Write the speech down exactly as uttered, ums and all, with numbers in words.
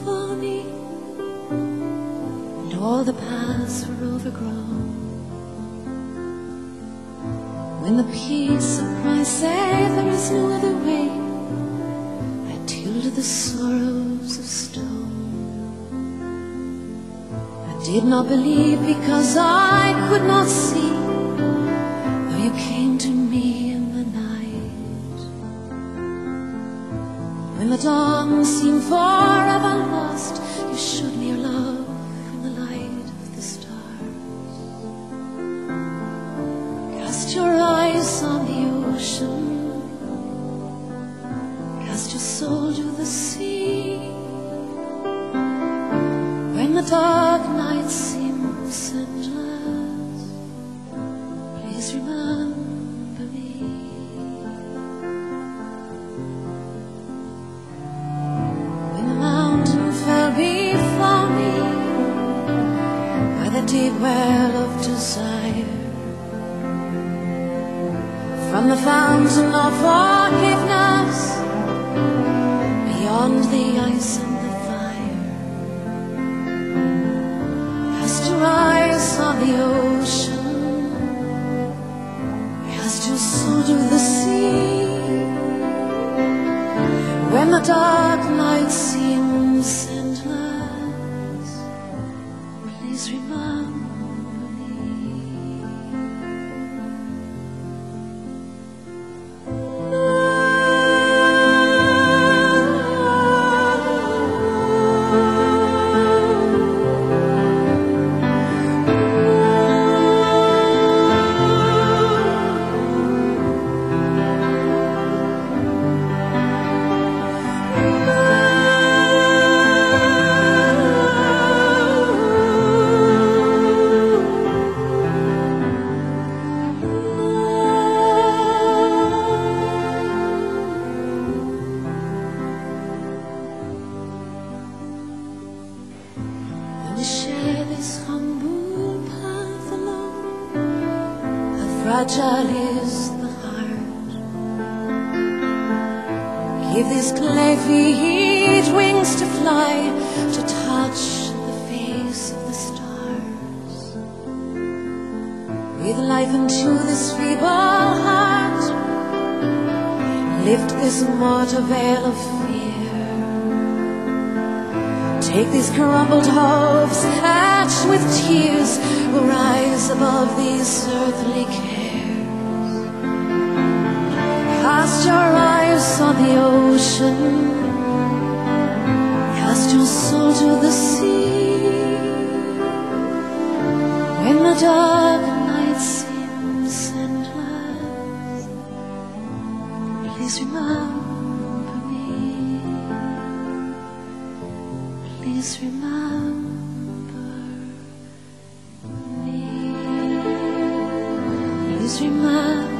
before me, and all the paths were overgrown. When the peace of Christ said there is no other way, I tilted the sorrows of stone. I did not believe because I could not see, though you came to me in the night. When the dawn seemed forever lost, you showed me your love in the light of the stars. Cast your eyes on the ocean, cast your soul to the sea. When the dark night seems endless, please remember me. When the mountain fell before me by the deep well of desire, from the fountain of forgiveness, beyond the ice and the fire, cast your eyes on the ocean, cast your soul to the sea. When the dark night seems endless, please remember me. To share this humble path alone, how fragile is the heart. Give these clay feet wings to fly, to touch the face of the stars. Breathe life into this feeble heart, lift this mortal veil of fear. Take these crumbled hopes, hatched with tears, will rise above these earthly cares. Cast your eyes on the ocean, cast your soul to the sea. When the dark night seems endless, please remember me. Please remember me. Please remember.